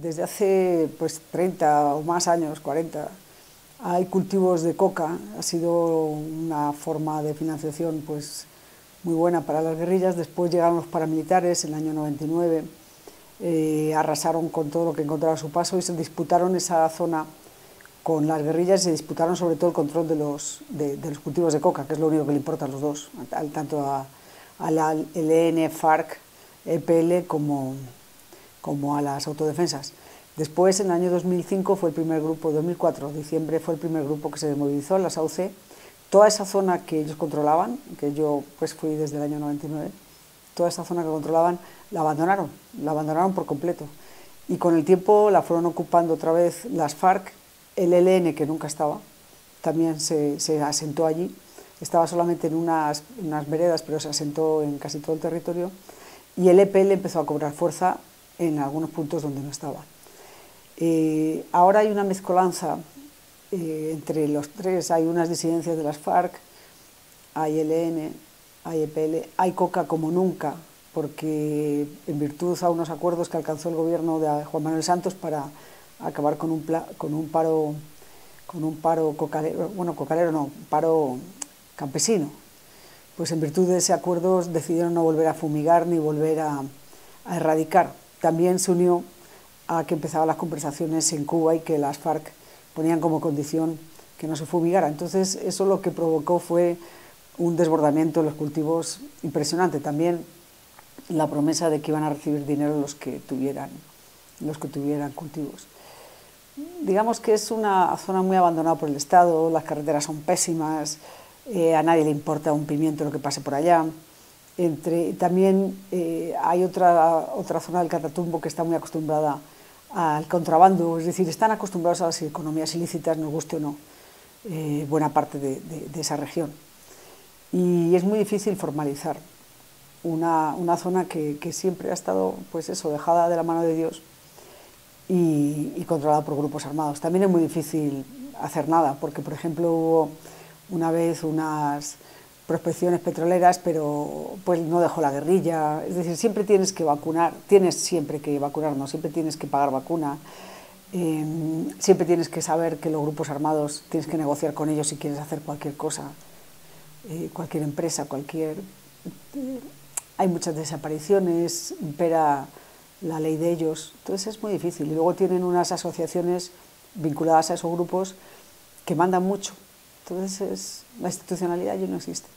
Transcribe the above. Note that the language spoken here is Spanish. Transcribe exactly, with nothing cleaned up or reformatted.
desde hace pues, treinta o más años, cuarenta, hay cultivos de coca. Ha sido una forma de financiación pues, muy buena para las guerrillas. Después llegaron los paramilitares en el año noventa y nueve, eh, arrasaron con todo lo que encontraron a su paso y se disputaron esa zona con las guerrillas y se disputaron sobre todo el control de los, de, de los cultivos de coca, que es lo único que le importa a los dos, tanto a, a la E L N, FARC, E P L como, como a las autodefensas. Después, en el año dos mil cinco, fue el primer grupo, dos mil cuatro, diciembre, fue el primer grupo que se movilizó en la Sauce. Toda esa zona que ellos controlaban, que yo pues fui desde el año noventa y nueve, toda esa zona que controlaban, la abandonaron, la abandonaron por completo. Y con el tiempo la fueron ocupando otra vez las FARC, el E L N, que nunca estaba, también se, se asentó allí, estaba solamente en unas, unas veredas, pero se asentó en casi todo el territorio, y el E P L empezó a cobrar fuerza en algunos puntos donde no estaba. Eh, ahora hay una mezcolanza eh, entre los tres, hay unas disidencias de las FARC, hay E L N, hay E P L, hay coca como nunca, porque en virtud a unos acuerdos que alcanzó el gobierno de Juan Manuel Santos para acabar con un, pla, con un paro, con un paro cocalero, bueno, cocalero no, paro campesino. Pues en virtud de ese acuerdo decidieron no volver a fumigar ni volver a, a erradicar. También se unió a que empezaban las conversaciones en Cuba y que las FARC ponían como condición que no se fumigara. Entonces eso lo que provocó fue un desbordamiento de los cultivos impresionante. También la promesa de que iban a recibir dinero los que tuvieran, los que tuvieran cultivos. Digamos que es una zona muy abandonada por el Estado, las carreteras son pésimas, eh, a nadie le importa un pimiento lo que pase por allá. Entre, también eh, hay otra, otra zona del Catatumbo que está muy acostumbrada al contrabando, es decir, están acostumbrados a las economías ilícitas, nos guste o no, eh, buena parte de, de, de esa región. Y es muy difícil formalizar una, una zona que, que siempre ha estado, pues eso, dejada de la mano de Dios y, y controlada por grupos armados. También es muy difícil hacer nada, porque por ejemplo hubo una vez unas prospecciones petroleras, pero pues no dejó la guerrilla, es decir, siempre tienes que vacunar, tienes siempre que vacunar, no, siempre tienes que pagar vacuna, eh, siempre tienes que saber que los grupos armados tienes que negociar con ellos si quieres hacer cualquier cosa, eh, cualquier empresa, cualquier... Eh, hay muchas desapariciones, impera la ley de ellos, entonces es muy difícil. Y luego tienen unas asociaciones vinculadas a esos grupos que mandan mucho, entonces es, la institucionalidad allí no existe.